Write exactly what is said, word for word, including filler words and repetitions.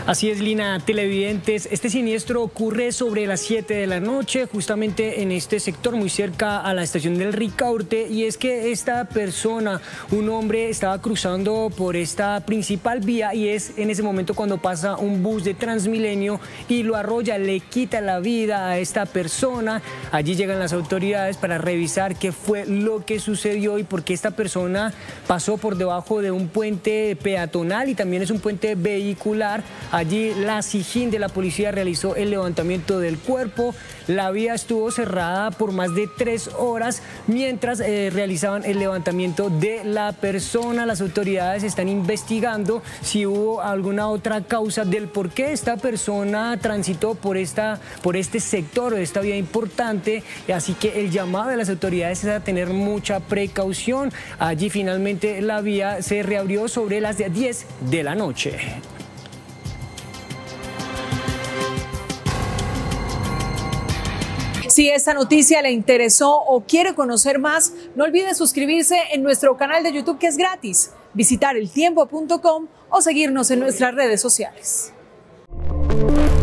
Así es, Lina, televidentes. Este siniestro ocurre sobre las siete de la noche, justamente en este sector, muy cerca a la estación del Ricaurte. Y es que esta persona, un hombre, estaba cruzando por esta principal vía y es en ese momento cuando pasa un bus de Transmilenio y lo arrolla, le quita la vida a esta persona. Allí llegan las autoridades para revisar qué fue lo que sucedió y por qué esta persona pasó por debajo de un puente peatonal y también es un puente vehicular. Allí la SIJIN de la policía realizó el levantamiento del cuerpo. La vía estuvo cerrada por más de tres horas mientras eh, realizaban el levantamiento de la persona. Las autoridades están investigando si hubo alguna otra causa del por qué esta persona transitó por, esta, por este sector, esta vía importante. Así que el llamado de las autoridades es a tener mucha precaución. Allí finalmente la vía se reabrió sobre las diez de la noche. Si esta noticia le interesó o quiere conocer más, no olvide suscribirse en nuestro canal de YouTube, que es gratis, visitar el tiempo punto com o seguirnos en nuestras redes sociales.